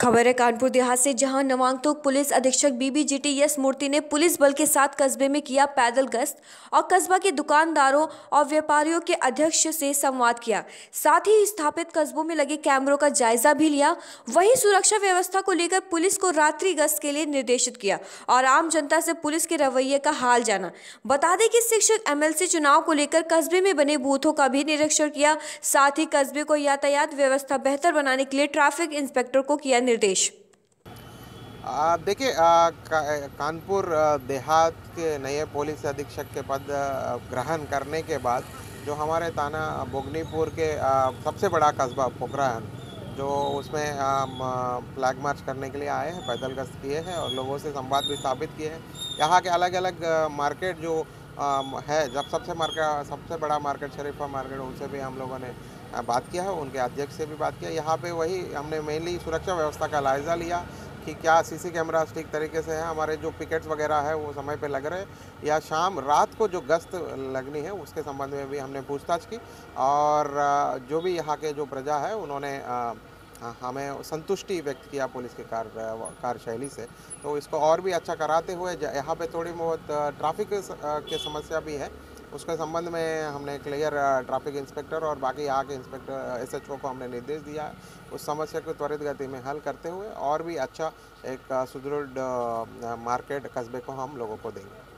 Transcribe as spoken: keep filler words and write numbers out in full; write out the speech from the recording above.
खबर है कानपुर देहात से, जहां नवांगतोक पुलिस अधीक्षक बीबी जीटी यस मूर्ति ने पुलिस बल के साथ कस्बे में किया पैदल गश्त और कस्बा के दुकानदारों और व्यापारियों के अध्यक्ष से संवाद किया। साथ ही स्थापित कस्बों में लगे कैमरों का जायजा भी लिया। वहीं सुरक्षा व्यवस्था को लेकर पुलिस को रात्रि गश्त के लिए निर्देशित किया और आम जनता से पुलिस के रवैये का हाल जाना। बता दें कि शिक्षक एमएलसी चुनाव को लेकर कस्बे में बने बूथों का भी निरीक्षण किया। साथ ही कस्बे को यातायात व्यवस्था बेहतर बनाने के लिए ट्रैफिक इंस्पेक्टर को किया निर्देश। देखिए, का, कानपुर देहात के नए पुलिस अधीक्षक के पद ग्रहण करने के बाद जो हमारे थाना बोगनीपुर के आ, सबसे बड़ा कस्बा पोखरान, जो उसमें फ्लैग मार्च करने के लिए आए हैं, पैदल गश्त किए हैं और लोगों से संवाद भी स्थापित किए हैं। यहाँ के अलग अलग मार्केट जो आ, है, जब सबसे मार्केट सबसे बड़ा मार्केट शरीफा मार्केट, उनसे भी हम लोगों ने बात किया है, उनके अध्यक्ष से भी बात किया। यहाँ पे वही हमने मेनली सुरक्षा व्यवस्था का जायजा लिया कि क्या सीसी कैमरा ठीक तरीके से है, हमारे जो पिकेट्स वगैरह है वो समय पे लग रहे हैं, या शाम रात को जो गश्त लगनी है उसके संबंध में भी हमने पूछताछ की। और जो भी यहाँ के जो प्रजा है उन्होंने हमें संतुष्टि व्यक्त किया पुलिस के कार्य कार्यशैली से। तो इसको और भी अच्छा कराते हुए, यहाँ पे थोड़ी बहुत ट्रैफिक की समस्या भी है, उसके संबंध में हमने क्लियर ट्रैफिक इंस्पेक्टर और बाकी यहाँ के इंस्पेक्टर एसएचओ को हमने निर्देश दिया है उस समस्या को त्वरित गति में हल करते हुए और भी अच्छा एक सुदृढ़ मार्केट कस्बे को हम लोगों को देंगे।